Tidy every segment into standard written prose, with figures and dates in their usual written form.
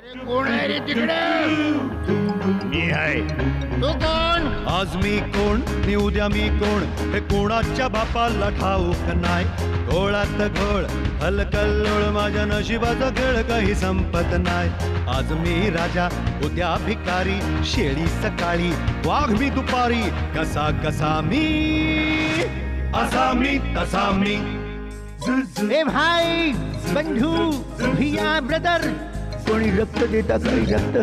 कोण आहे रे तिकडे? मी आहे. तू कोण? आज मी कोण नि उद्या मी कोण हे कोणाच्या बापाला ठाऊक नाही. घोळात घोळ हलकल्लोळ माझ्या नशिबाचा खेळ काही संपत नाही. आज मी राजा उद्या भिकारी, शेळी सकाळी वाघ मी दुपारी. कसा कसा मी असा मी तसा मी. ए भाई बंधू भैया ब्रदर, कोणी रक्त देता काही रक्त?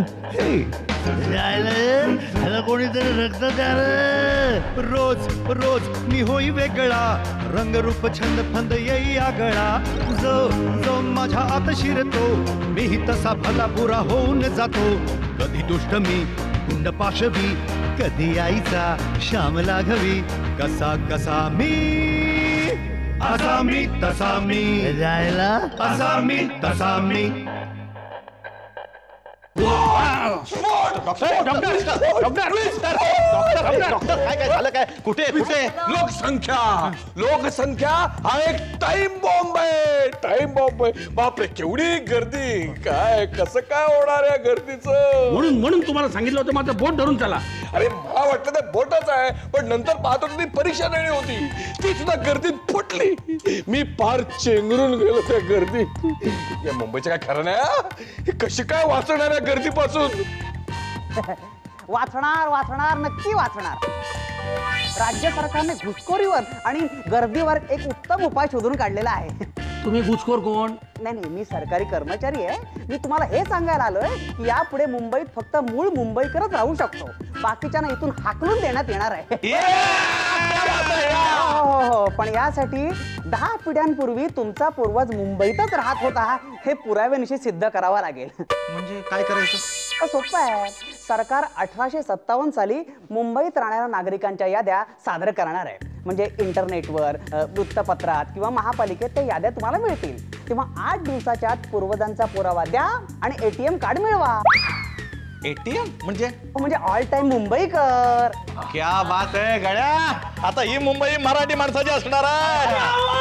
ह्याला कोणीतरी रक्त द्या रे. रोज रोज मी होई वेगळा, रंगरूप छंद फंद येई आगळा. जो जो माझ्या आत शिरतो मीही तसा भला बुरा होऊन जातो. कधी दुष्ट मी गुंड पाशवी, कधी आईचा श्याम लाघवी. कसा कसा मी असा मी तसा मी. जायला असा मी तसा मी. काय झालं काय? कुठे कुठे? लोकसंख्या लोकसंख्या हा एक टाइम बॉम्ब आहे. टाइम बॉम्ब आहे. बापरे केवढी गर्दी. काय कसं काय होणार या गर्दीचं? म्हणून तुम्हाला सांगितलं होतं माझं बोट धरून चला. अरे मला वाटलं ते बोटच आहे, पण नंतर पाहतो ती परीक्षा देणी होती, ती सुद्धा गर्दीत फुटली. मी फार चेंगरून गेलो त्या गर्दीत. या मुंबईचं काय खरं नाही हा? ही कशी काय वाचणार या गर्दीपासून? वाचणार वाचणार नक्की वाचणार. राज्य सरकारने घुसखोरीवर आणि गर्दीवर एक उत्तम उपाय शोधून काढलेला आहे. तुम्ही घुसखोर कोण? नाही नाही, मी सरकारी कर्मचारी आहे. मी तुम्हाला हे सांगायला आलोय की यापुढे मुंबईत फक्त मूळ मुंबईकरच राहू शकतो, बाकीच्यांना इथून हाकलून देण्यात येणार आहे. हो हो, पण यासाठी 10 पिढ्यांपूर्वी तुमचा पूर्वज मुंबईतच राहत होता हे पुराव्यानिशी सिद्ध करावं लागेल. म्हणजे काय करायचं? सोपं आहे. सरकार 1857 साली मुंबईत राहणाऱ्या नागरिकांच्या याद्या सादर करणार आहे. म्हणजे इंटरनेटवर, वृत्तपत्रात किंवा महापालिकेत त्या याद्या तुम्हाला मिळतील. तेव्हा 8 दिवसाच्या आत पूर्वजांचा पुरावा द्या आणि ATM कार्ड मिळवा. ATM म्हणजे? म्हणजे ऑल टाइम मुंबईकर. क्या बात आहे गड्या. आता ही मुंबई मराठी माणसाची असणार आहे.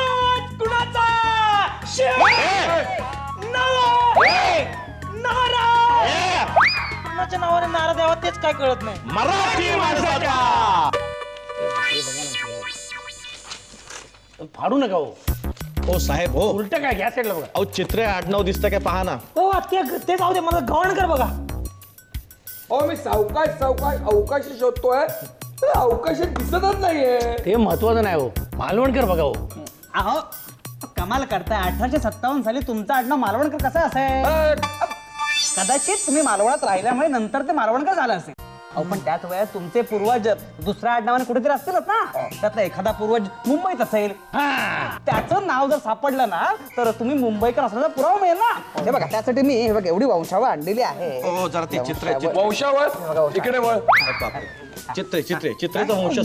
कुणाच्या नावाने नारा द्यावा तेच काय कळत नाही. मराठी माणसाच्या. फाडू नका हो. हो साहेब हो. उलट काय घ्या साईडला बघा. अहो चित्र आडनाव दिसतं काय पहा ना. हो ते जाऊ दे, मला गव्हाणकर बघा. हो मी सावकाश सावकाश अवकाशी शोधतोय, अवकाशी दिसतच नाहीये. ते महत्वाचं नाही हो. मालवणकर बघा हो. अहो कमाल करताय. 1857 साली तुमचं आडनाव मालवणकर कसं असेल? कदाचित तुम्ही मालवणात राहिल्यामुळे नंतर ते मालवणकर झालं असेल. अहो पण त्याच वेळेत तुमचे पूर्वज दुसऱ्या आडनावाने कुठेतरी असतीलच ना. त्यातला एखादा पूर्वज मुंबईत असेल, त्याचं नाव जर सापडलं ना तर तुम्ही मुंबईकर असल्याचा पुरावा मिळेल ना. हे बघा त्यासाठी मी हे बघा एवढी वंशावळ आणलेली आहे. हो जरा ते चित्र वंशावळ इकडे वळ. चित्रचा वंश.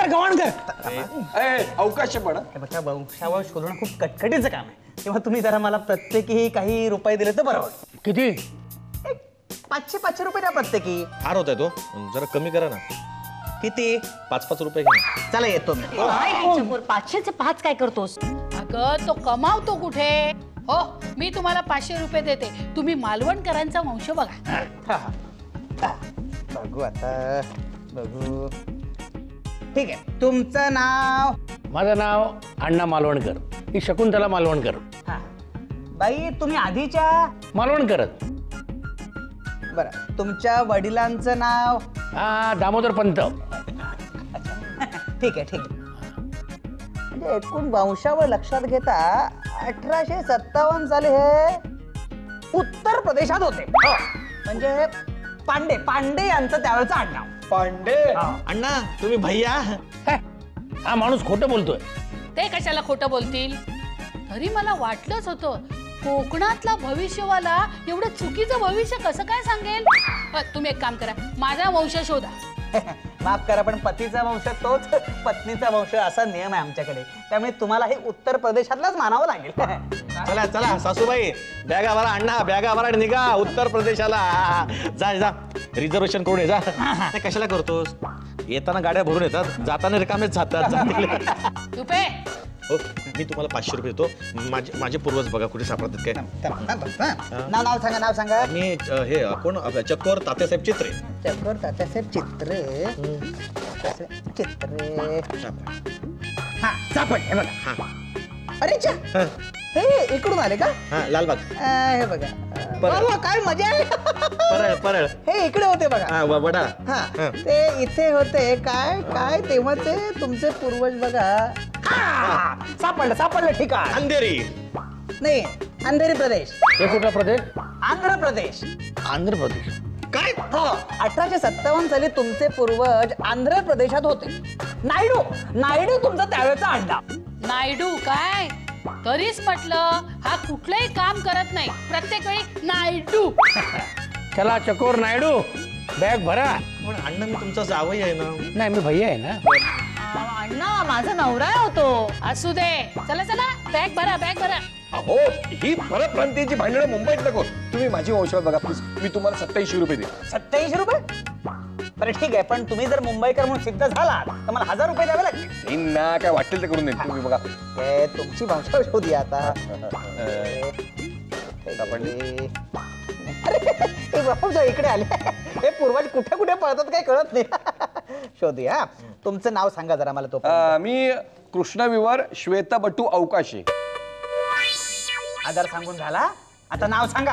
गव्हाणकर अवकाश पण हे बघा वंशावळ शोधणं खूप कटकटीचं काम आहे. तेव्हा तुम्ही जरा मला प्रत्येकी काही रुपये दिले तर बरं होईल. किती? 500 रुपये द्या प्रत्येकी. फार होत आहे तो, जरा कमी करा ना. किती? 5-5 रुपये घ्या. चला येतो मी. 500चे 5 काय करतोस? अगं तो कमावतो कुठे? हो मी तुम्हाला 500 रुपये देते, तुम्ही मालवणकरांचा वंश बघा. बघू आता बघू. ठीक आहे, तुमचं नाव? माझं नाव अण्णा मालवणकर. ही शकुंतला मालवणकर. हा. बाई तुम्ही आधीच्या? मालवणकरच. बरं, तुमच्या वडिलांचं नाव? दामोदर पंत. ठीक आहे ठीक आहे. म्हणजे एकूण वंशावळ लक्षात घेता 1857 साली हे उत्तर प्रदेशात होते. म्हणजे पांडे यांचं त्यावेळेचं आडनाव. पांडे. अण्णा तुम्ही भैया. हा माणूस खोटं बोलतोय. ते कशाला खोटं बोलतील? तरी मला वाटलंच होतं कोकणातला भविष्यवाला एवढं चुकीचं भविष्य कसं काय सांगेल. तुम्ही एक काम करा, माझा वंश शोधा. माफ करा पण पतीचा वंश तोच पत्नीचा वंश असा नियम आहे आमच्याकडे. त्यामुळे तुम्हाला हे उत्तर प्रदेशातलाच मानावं लागेल. चला चला सासूबाई बॅगा भरा. अण्णा बॅगा भरा आणि निघा उत्तर प्रदेशाला. जा जा रिझर्वेशन करून ये जा. ते कशाला करतोस? येताना गाड्या भरून येतात, जाताना रिकामेच जातात. तुपे हो मी तुम्हाला 500 रुपये देतो. माझे पूर्वज बघा कुठे सापडतात काय. नाव सांगा, नाव सांगा. मी हे कोण चक्कोर तात्यासाहेब चित्रे. चक्कर तात्यासाहेब चित्रे. चित्रे. हा सापड. हे बघा. हा अरे चा, हे इकडून आले का? हा लालबाग. हे बघा. वा, काय मजा आहे. परळ परळ. हे इकडे होते बघा. हा वडा. हा ते इथे होते. काय काय तेव्हा ते तुमचे पूर्वज बघा. सापडलं ठिकाण. अंधेरी. नाही, अंधेरी प्रदेश. हे कुठला प्रदेश? आंध्र प्रदेश. आंध्र प्रदेश. काय? हो, 1857 साली तुमचे पूर्वज आंध्र प्रदेशात होते. नायडू तुमचा त्यावेळेचा अड्डा. नायडू काय? तरीच म्हटलं हा कुठलंही काम करत नाही, प्रत्येक वेळी नायडू. चला चकोर नायडू, बॅग भरा. पण अण्णा मी तुमचा जावई आहे ना. नाही मी भैया आहे ना. अण्णा माझा नवरा होतो. असू दे. चला चला बॅग भरा, बॅग भरा. अहो ही परप्रांतीयची भांडणं मुंबईत नको. तुम्ही माझी वंशावळ बघा प्लीज. मी तुम्हाला 87 रुपये देईन. 87 रुपये? बरं ठीक आहे, पण तुम्ही जर मुंबईकर म्हणून सिद्ध झाला तर मला 1000 रुपये द्यावे लागतील. देईन ना, काय वाटेल ते करून देईन. तुम्ही बघा. तुमची वंशावळ शोधी आता. अरे बापू इकडे आले. हे पूर्वज कुठे कुठे पळतात काही कळत नाही. शोधी. हा तुमचं नाव सांगा जरा मला. तो मी कृष्णविवर श्वेतबटू अवकाशी. आधार सांगून झाला, आता नाव सांगा.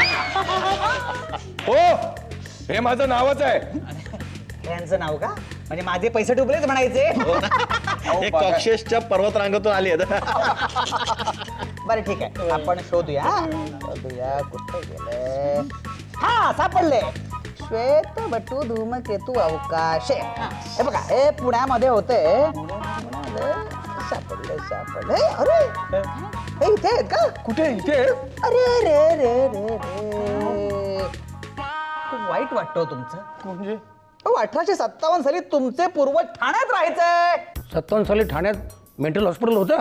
हो हे माझं नावच आहे. यांचं नाव का? म्हणजे माझे पैसे डुबलेच म्हणायचे. हे कॉक्सेसच्या पर्वत रांगातून आली आहेत. बरं ठीक आहे, आपण शोधूया. कुठे गेले? हा सापडले. श्वेतबटू धूमकेतू अवकाश. हे बघा, हे पुण्यामध्ये होते. सापडले. अरे हे इथे आहेत का? कुठे? इथे? अरे रे रे रे रे, खूप वाईट वाटतं तुमचं. म्हणजे 1857 साली तुमचे पूर्वज ठाण्यात राहायचे. 57 साली ठाण्यात मेंटल हॉस्पिटल होतं.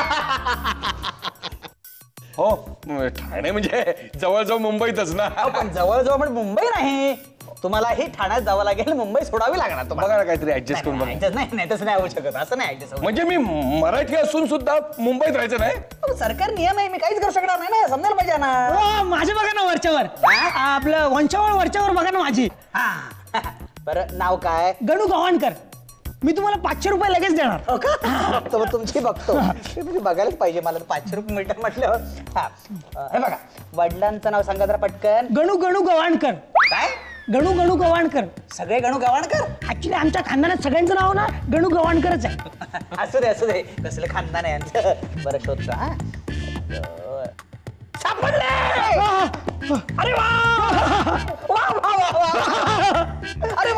हो ठाणे म्हणजे जवळजवळ मुंबईतच ना. पण जवळजवळ म्हणजे मुंबई नाही. तुम्हाला ही ठाण्यात जावं लागेल, मुंबई सोडावी लागणार तुम्हाला. बघा ना काहीतरी ऍडजस्ट करून बघा. नाही तसं नाही होऊ शकत. असं नाही ऍडजस्ट. म्हणजे मी मराठी असून सुद्धा मुंबईत राहायचं नाही. सरकार नियम आहे, मी काहीच करू शकणार नाही ना. समजायला पाहिजे ना. माझे बघा ना वरच्यावर. आपलं वंशावळ वरच्यावर बघा ना माझी. बरं नाव काय? गणू गव्हाणकर. मी तुम्हाला 500 रुपये लगेच देणार. हो का? तर मग तुमची बघतो. तुम्ही बघायलाच पाहिजे मला. 500 रुपये मिळतात म्हटल्यावर. हे बघा, वडिलांचं नाव सांगा जरा पटकन. गणू गव्हाणकर. काय? गणू गव्हाणकर. सगळे गणू गव्हाणकर? ऍक्च्युली आमच्या खानदानात सगळ्यांचं नाव ना गणू गव्हाणकरच आहे. असू दे. कसलं खानदान आहे यांचं. बरं शोधतो. हा सापडले. अरे वा. अरे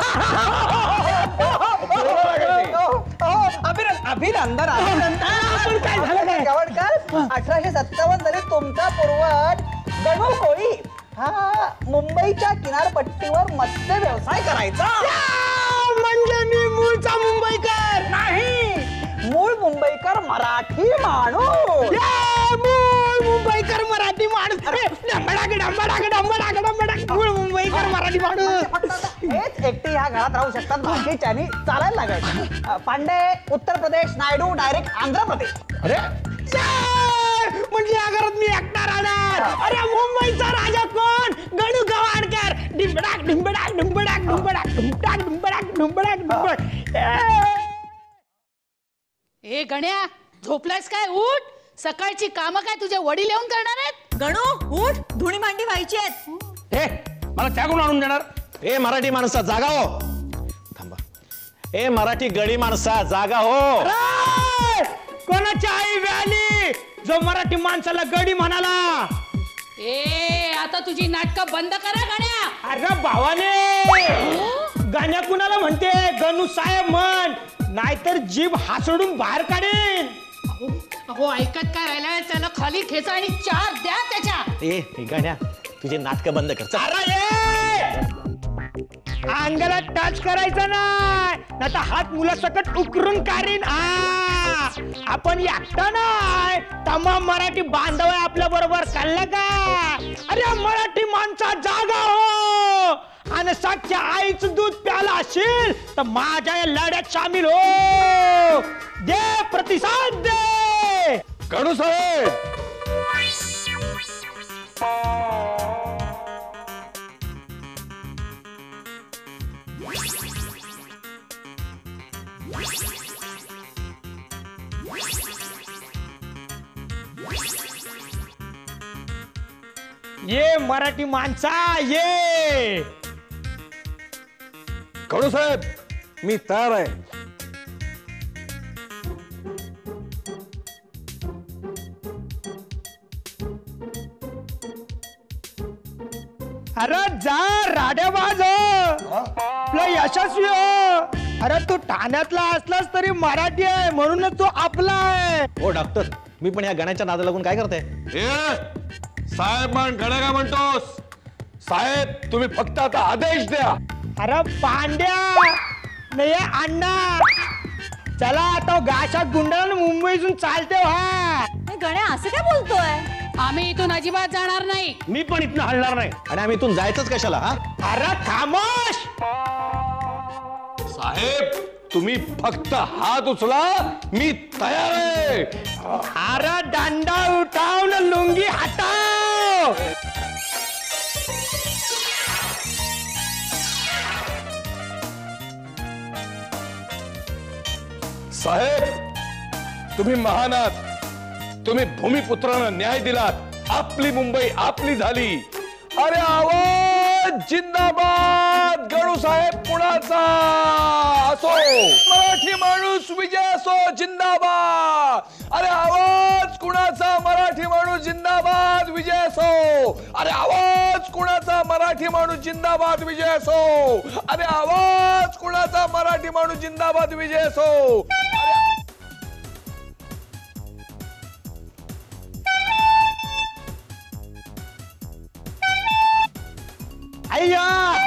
अभिनंदन. पण काय झालं काय? गव्हाणकर, 1857 साली तुमचा पूर्वज गणू कोळी हा मुंबईच्या किनारपट्टीवर मत्स्य व्यवसाय करायचा. म्हणजे मी मूळचा मुंबईकर नाही, मूळ मुंबईकर मराठी माणूस. मूळ मुंबईकर मराठी माणूस. मूळ मुंबईकर मराठी माणूस. हेच एकटे ह्या घरात राहू शकतात, बाकीच्यानी चालायला लागायचं. पांडे उत्तर प्रदेश, नायडू डायरेक्ट आंध्र प्रदेश. अरे म्हणजे या घरात मी एकटा राहणार. अरे मुंबईचा राजा कोण? गणू गव्हाणकर. डिंबडाक डिंबडाक डिंबडाक डिंबडाक डिंबडाक डिंबडाक डिंबडाक डिंबडाक. ए गण्या, झोपलायस काय? उठ. सकाळची कामं काय तुझे वडील येऊन करणार आहेत? गणू उठ, धुणी मांडी व्हायची आहेत. हे मला त्या कोण आणून देणार? ए मराठी माणसा जागा हो. थांबा. ए मराठी गडी माणसा जागा हो. कोणाची आई व्याली जो मराठी माणसाला गडी म्हणाला? ए आता तुझी नाटकं बंद करा गण्या. अरे भावाने, गाण्या कुणाला म्हणते? गणू साहेब म्हण, नाहीतर जीभ हासडून बाहेर काढेन. अहो ऐकत काय राहिलाय? त्याला खाली खेचा आणि 4 द्या त्याच्या. ए गाण्या तुझे नाटक बंद कर. अंगाला टच करायचं नाही तर हात मुलासकट उकरून काढीन. आपण एकटा नाही, तमाम मराठी बांधव आहे आपल्या बरोबर. कळलं का? अरे मराठी माणसा जागा हो. आणि साक्षी आईचं दूध प्याला असेल तर माझ्या या लढ्यात सामील हो. दे प्रतिसाद दे. गणू साहेब ये मराठी माणसा ये. गणू साहेब मी तयार आहे. अरे जा राड्या बाज आपला यशस्वी हो. अरे तू ठाण्यातला असलास तरी मराठी आहे म्हणूनच तू आपला आहे. हो डॉक्टर, मी पण या गाण्याच्या नादा लागून काय करते? साहेब म्हण गड्या काय म्हणतोस? साहेब तुम्ही फक्त आता आदेश द्या. अरे पांड्या नाही अण्णा. चला आता गाशा गुंडाला मुंबईतून चालते व्हा. गण्या असं काय बोलतोय? आम्ही इथून अजिबात जाणार नाही. मी पण इथनं हलणार नाही. आणि आम्ही इथून जायचंच कशाला? हा अरे खामोश. साहेब तुम्ही फक्त हात उचला, मी तयार आहे. अरे दांडा उठाव न लुंगी हटाव. साहेब तुम्ही महान आहात. तुम्ही भूमिपुत्रांना न्याय दिलात. आपली मुंबई आपली झाली. अरे आवाज जिंदाबाद. गणू साहेब पुण्याचा असो, मराठी माणूस विजय असो जिंदाबाद. अरे आवाज कुणाचा? मराठी माणूस जिंदाबाद विजय असो. अरे आवाज कुणाचा? मराठी माणूस जिंदाबाद विजय असो. अरे आवाज कुणाचा? मराठी माणूस जिंदाबाद विजय असो. अय्या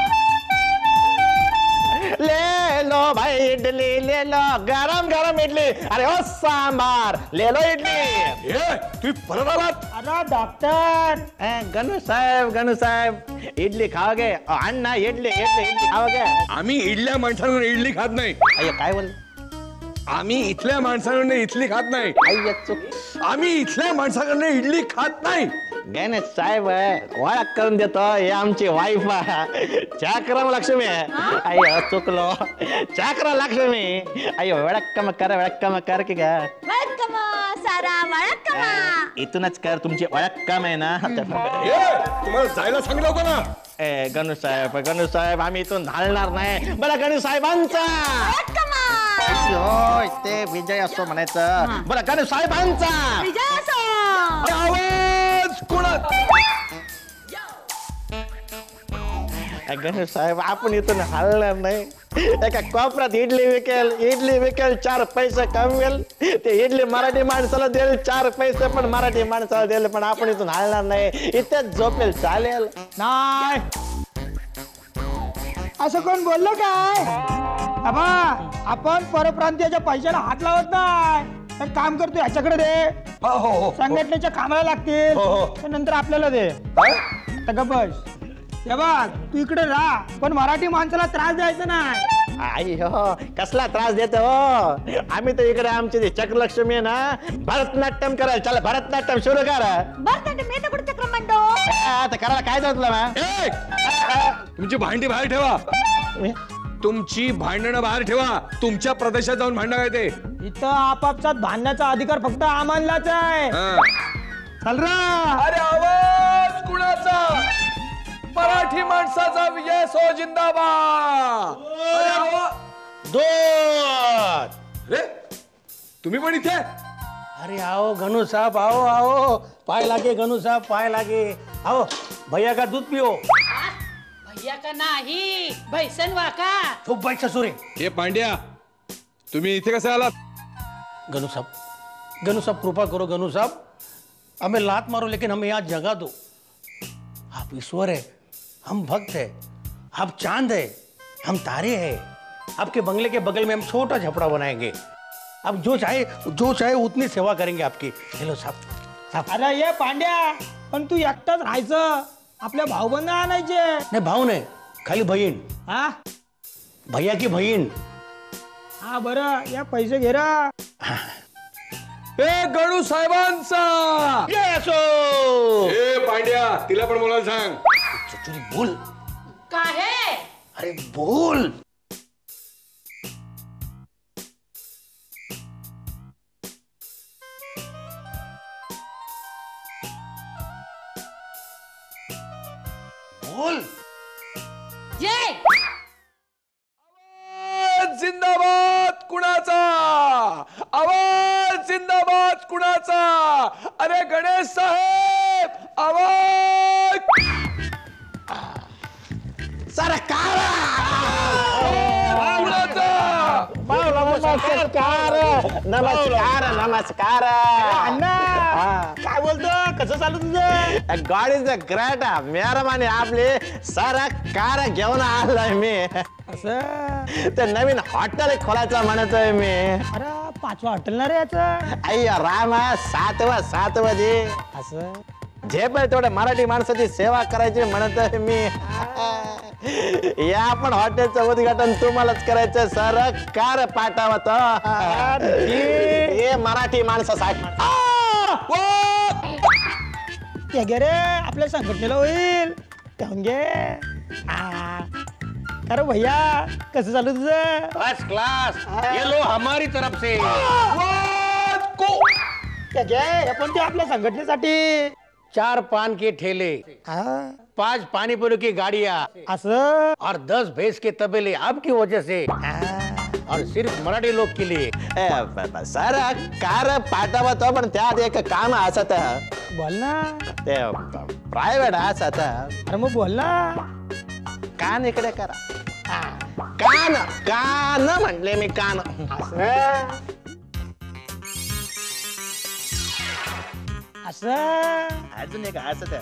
ले लो भाई इडली ले लो. गरम गरम इडली. अरे ओ सांबार ले लो इडली. तुम्ही परत आलात? अरे डॉक्टर गणू साहेब इडली खाओगे? अण्णा इडली इडली इडली खाओगे? आम्ही इडल्या माणसांकडून इडली खात नाही. अय्या काय बोल? आम्ही इथल्या माणसाकडनं इथली खात नाही. अय्या चुक. आम्ही इथल्या माणसाकडनं इडली खात नाही. गणेश साहेब ओळख करून देतो. हे आमची वाईफ चाकरम लक्ष्मी. अय्यो चुकलो. चाकरा लक्ष्मी. अय्यो वळक्कम कर की का? वळक्कमा सारा वळक्कमा. इथूनच कर. तुमची ओळक्कम आहे ना. तुम्हाला जायला सांगितलं होतं ना. गणू साहेब आम्ही इथून हलणार नाही. बरं गणू साहेबांचा ते विजय असो म्हणायचं. बरं गणू साहेबांचा विजय असो. आवाज कोणा? गणेश साहेब आपण इथून हलणार नाही. एका कोपऱ्यात इडली विकेल 4 पैसे कमवेल. ते इडली मराठी माणसाला देईल 4 पैसे पण मराठी माणसाला देईल. पण आपण इथून हलणार नाही. इथेच झोपेल चालेल. नाही असं कोण बोललं काय? अबा आपण परप्रांतीयाच्या पैशाला हात लावत नाही. तर काम करतो ह्याच्याकडे दे. संघटनेच्या कामाला लागतील तर नंतर आपल्याला दे. आता गप्प बस. हे बघ तू इकडे राहा पण मराठी माणसाला त्रास द्यायचा नाही. आई हो कसला त्रास देतो हो. आम्ही तर इकडे आमची ती चक्रलक्ष्मी आहे ना भरतनाट्यम करायला. चला भरतनाट्यम सुरू करा. बरं मी तर कुठे चक्र म्हणतो. आता करायला काय जातलं ना. तुमची भांडी बाहेर ठेवा. तुमची भांडणं बाहेर ठेवा. तुमच्या प्रदेशात जाऊन भांडणं काय ते. इथं आपापसात भांडण्याचा अधिकार फक्त आम्हालाच आहे. चल रा. अरे आवाज कुणाचा? मराठी माणसाचा विजय सो जिंदाबाद. अरे आवाज. दोन. रे तुम्ही पण इथे? अरे आओ गणू साहब आओ पाय लागे गणू साहब पाय लागे. आओ भैया का दूध पियो. भैया का नाही भैसन वाका. चुप बैठ ससुरे. हे पांड्या तुम्ही इथे कसे आलात? गणू साहब कृपा करो गणू साहब. हमें लात मारो लेकिन हमें यहाँ जगह दो. आप ईश्वर है, हम भक्त है. आप चांद है, हम तारे हैं. आपके बंगले के बगल में हम छोटा झपड़ा बनाएंगे. आप जो चाहे उतनी सेवा करेंगे आपकी. हेलो साहब. अरे ये पांड्या पण तू एकटाच राहायचं. आपल्या भाऊबंद आणायचे. नाही भाऊ नाही खाली बहीण हा भैया की बहीण. हा बरं या पैसे घे रा. ए गणू साहेबांचा ए पांड्या तिला पण बोलायला सांग. चुचुरी बोल. काय आहे? अरे बोल. बोल. जय जिंदाबाद कुणाचा आवाज जिंदाबाद कुणाचा. अरे गणेश साहेब आवाज. सरकार नमस्कार नमस्कार नमस्कार. काय बोलतो कसं चालू तुझं. God is the great. मेहरबानी आपली. सरकार घेऊन आलोय मी. असं ते नवीन हॉटेल खोलायचं म्हणतोय मी. अरे 5वा हॉटेल ना रे याचं. अय्या रामा 7वा जी. असं जे पण तेवढ्या मराठी माणसाची सेवा करायची म्हणतोय मी. या पण हॉटेलचं उद्घाटन तुम्हालाच करायचं. सरकार पाठवत हे मराठी माणसासाठी. ते घे रे आपल्या संघटनेला होईल त्याहून घे. अरे भैया कसं चालू तुझं. First class. ये लो हमारी तरफ से. ते घे हे पण ते आपल्या संघटनेसाठी. 4 पान के ठेले, 5 पानीपुरी की गाड़ियाँ असं और 10 भैंस के तबेले आपकी वजह से और सिर्फ मराठी लोग के लिए. सरकार पाठवतो पण त्यात एक काम असत. बोल ना. ते प्रायव्हेट असत. अरे मग बोल ना. कान इकडे करा. कान कान म्हटले मी कान. असं अजून एक असत.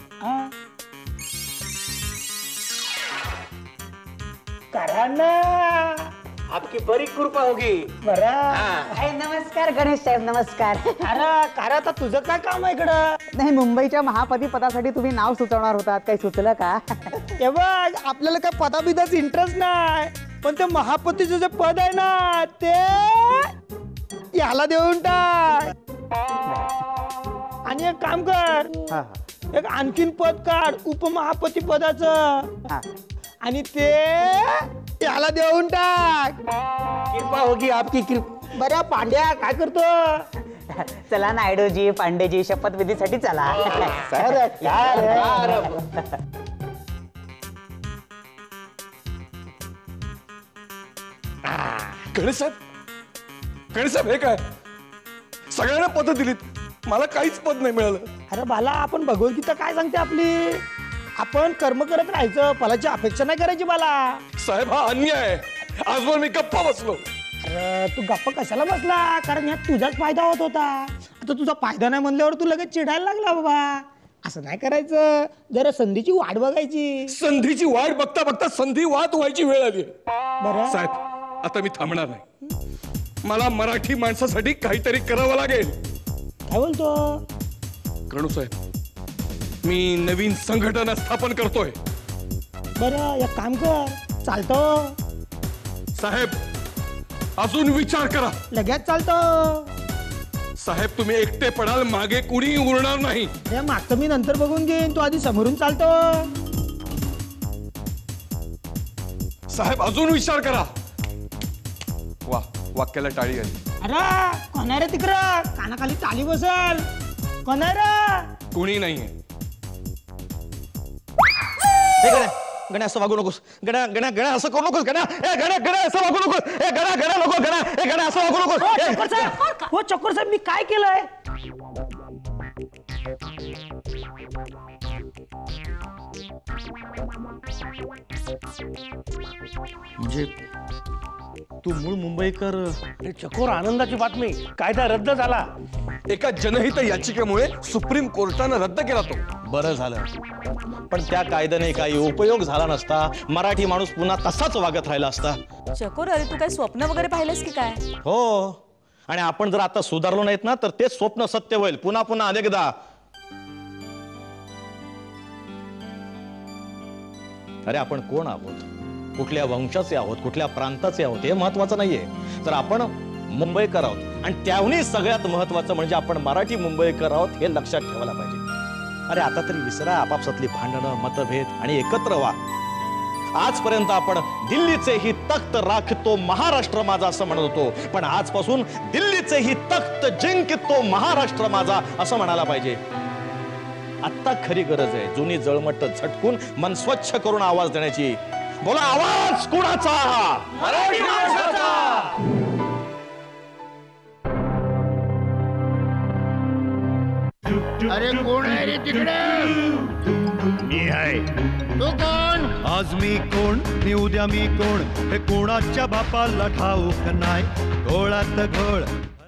करा ना. आपकी बड़ी कृपा होगी. बरं. नमस्कार गणेश साहेब नमस्कार. अरे करा आता तुझं काय काम आहे इकडं. नाही मुंबईच्या महापती पदासाठी तुम्ही नाव सुचवणार होतात काही सुचलं का. हे बघ आपल्याला काय पदाबिदाच इंटरेस्ट नाही पण ते महापतीचं जे पद आहे ना ते याला देऊन टाक. आणि एक काम कर एक आणखीन पद काढ उपमहापती पदाचं आणि ते याला देऊन टाक. कृपा होगी आपकी कृपा. बरं पांड्या काय करतो. चला नायडूजी पांडेजी शपथविधीसाठी चला. गणेश साहेब गणेश साहेब हे काय सगळ्यांना पद दिलीत मला काहीच पद नाही मिळालं. अरे बाला आपण भगवद्गीता काय सांगते आपली. आपण कर्म करत राहायचं फलाची अपेक्षा नाही करायची बाला. साहेब हा अन्याय आहे. आजवर मी गप्पा बसलो. अरे तू गप्पा कशाला बसला कारण यात तुझाच फायदा होत होता. आता तुझा फायदा नाही म्हणल्यावर तू लगेच चिडायला लागला बाबा. असं नाही करायचं. जरा संधीची वाट बघायची. संधीची वाट बघता बघता संधी वाद व्हायची वेळ आली. बरं साहेब आता मी थांबणार नाही. मला मराठी माणसासाठी काहीतरी करावं लागेल. काय बोलतो. गणू साहेब मी नवीन संघटना स्थापन करतोय. बरं एक काम कर चालतो. साहेब अजून विचार करा. लगेच चालतो. साहेब तुम्ही एकटे पडाल मागे कुणी उरणार नाही. अरे मागचं मी नंतर बघून घेईन तू आधी समोरून चालतो. साहेब अजून विचार करा. वा वाक्याला टाळी आली. अरे कोण आहे रे तिकडं कानाखाली टाली बसल. कोण आहे रे. कुणी नाहीये. गण्या असं वागू नकोस. गण्या गण्या गण्या असं करू नकोस. गण्या ए गण्या गण्या असं वागू नकोस. ए गण्या गण्या नको. गण्या ए गण्या असं वागू नकोस. चक्कर साहेब हो चक्कर साहेब मी काय केलंय. म्हणजे तू मूळ मुंबईकर. चकोर आनंदाची बातमी. कायदा रद्द झाला. एका जनहित याचिकेमुळे सुप्रीम कोर्टानं रद्द केला तो. बरं झालं पण त्या कायद्याने काही उपयोग झाला नसता. मराठी माणूस पुन्हा तसाच वागत राहिला असता. चकोर अरे तू काय स्वप्न वगैरे पाहिलंस की काय. हो आणि आपण जर आता सुधारलो नाहीत ना तर ते स्वप्न सत्य होईल पुन्हा पुन्हा अनेकदा. अरे आपण कोण आहोत. कुठल्या वंशाचे आहोत, कुठल्या प्रांताचे आहोत हे महत्वाचं नाहीये. तर आपण मुंबईकर आहोत आणि त्याहूनही सगळ्यात महत्वाचं म्हणजे आपण मराठी मुंबईकर आहोत हे लक्षात ठेवायला पाहिजे. अरे आता तरी विसरा आपापसातली भांडणं, मतभेद आणि एकत्र व्हा. आजपर्यंत आपण दिल्लीचे ही तख्त राखतो महाराष्ट्र माझा असं म्हणत होतो, पण आजपासून दिल्लीचे ही तख्त जिंकतो महाराष्ट्र माझा असं म्हणायला पाहिजे. आता खरी गरज आहे जुनी जळमट झटकून मन स्वच्छ करून आवाज देण्याची. बोला, आवाज कुणाचा? मराठी माणसाचा. अरे कोण आहे रे तिकडे? मी आहे. तू कोण? आज मी कोण, मी उद्या मी कोण, हे कोणाच्या बापाला ठाऊक नाही. घोळात घोळ